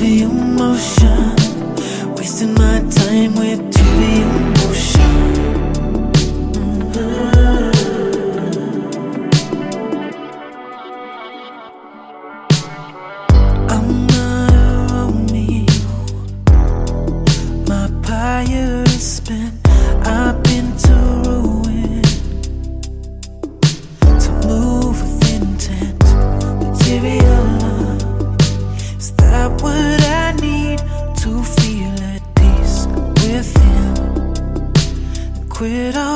trivial motion, wasting my time with trivial motion. I'm not a Romeo, my pyre is spent. I've been to ruin, to move with intent. Material love, is that what I need to feel at peace with him? Quit all